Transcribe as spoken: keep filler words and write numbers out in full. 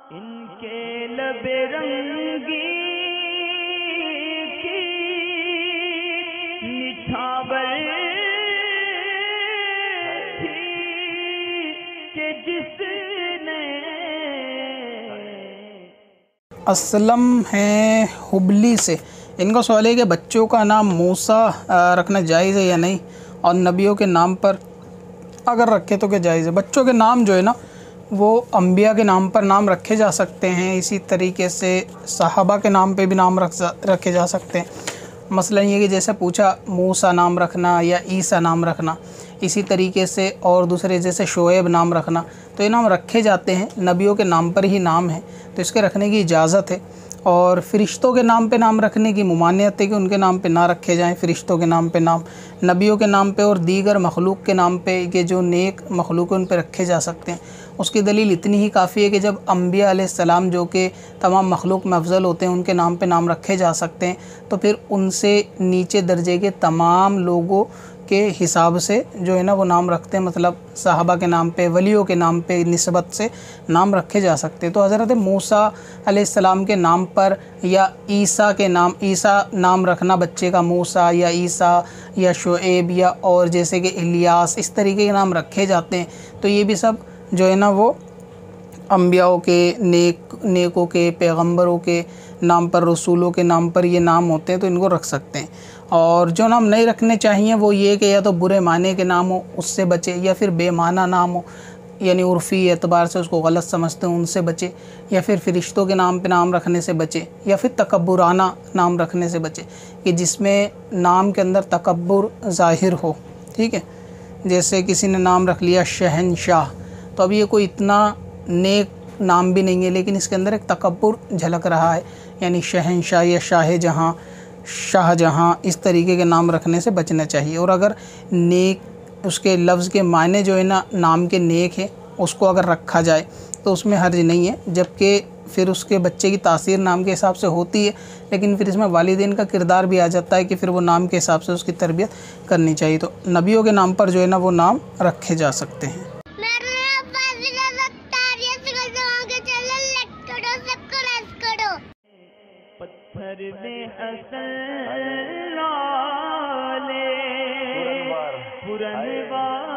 ان کے لب رنگی کی نچھاور تھی کہ جس نے اسلم ہیں حبلی سے، ان کا سوال ہے کہ بچوں کا نام موسیٰ رکھنا جائز ہے یا نہیں، اور نبیوں کے نام پر اگر رکھے تو کیا جائز ہے۔ بچوں کے نام جو ہے نا وہ انبیاء کے نام پر نام رکھے جا سکتے ہیں، اسی طریقے سے صحابہ کے نام پہ بھی نام رکھ رکھے جا سکتے ہیں۔ مثلا یہ کہ جیسے پوچھا موسیٰ نام رکھنا یا عیسیٰ نام رکھنا، اسی طریقے سے اور دوسرے جیسے شعیب نام رکھنا، تو یہ نام رکھے جاتے ہیں، نبیوں کے نام پر ہی نام ہے تو اس کے رکھنے کی اجازت ہے۔ اور فرشتوں کے نام پہ نام رکھنے کی ممانعت ہے کہ ان کے نام پہ نہ رکھے جائیں، فرشتوں کے نام پہ نام، نبیوں کے نام پہ اور دیگر مخلوق کے نام پہ کہ جو نیک مخلوق ان پہ رکھے جا سکتے ہیں۔ اس کی دلیل اتنی ہی کافی ہے کہ جب انبیاء علیہ السلام جو کہ تمام مخلوق میں افضل ہوتے ہیں ان کے نام پہ نام رکھے جا سکتے ہیں، تو پھر ان سے نیچے درجے کے تمام لوگوں کے حساب سے جو ہے نا وہ نام رکھتے ہیں، مطلب صحابہ کے نام پہ، ولیوں کے نام پہ نسبت سے نام رکھے جا سکتے ہیں۔ تو حضرت موسیٰ علیہ السلام کے نام پر یا عیسیٰ کے نام عیسیٰ نام رکھنا بچے کا، موسیٰ یا عیسیٰ یا شعیب یا اور جیسے کہ الیاس، اس طریقے کے نام رکھے جاتے ہیں، تو یہ بھی سب جو ہے نا وہ انبیاءوں کے، نیک نیکوں کے، پیغمبروں کے نام پر، رسولوں کے نام پر یہ نام ہوتے ہیں تو ان کو رکھ سکتے ہیں۔ اور جو نام نہیں رکھنے چاہیے وہ یہ کہ یا تو برے معنی کے نام ہو اس سے بچے، یا پھر بے معنی نام ہو یعنی عرفی اعتبار سے اس کو غلط سمجھتے ہیں ان سے بچے، یا پھر فرشتوں کے نام پہ نام رکھنے سے بچے، یا پھر تکبرانہ نام رکھنے سے بچے کہ جس میں نام کے اندر تکبر ظاہر ہو، ٹھیک ہے۔ جیسے کسی نے نام رکھ لیا شہنشاہ، تو اب یہ کوئی اتنا نیک نام بھی نہیں ہے لیکن اس کے اندر ایک تکبر جھلک رہا ہے، یعنی شہنشاہ یا شاہ جہاں، شاہ جہاں، اس طریقے کے نام رکھنے سے بچنا چاہیے۔ اور اگر نیک اس کے لفظ کے معنی جو ہے نا نام کے نیک ہے اس کو اگر رکھا جائے تو اس میں حرج نہیں ہے، جبکہ پھر اس کے بچے کی تاثیر نام کے حساب سے ہوتی ہے، لیکن پھر اس میں والدین کا کردار بھی آ جاتا ہے کہ پھر وہ نام کے حساب سے اس کی تربیت کرنی چاہیے۔ تو نبیوں کے نام پر جو ہے نا وہ نام رکھے جا سکتے ہیں۔ پتھر میں حسن لالے پرنوار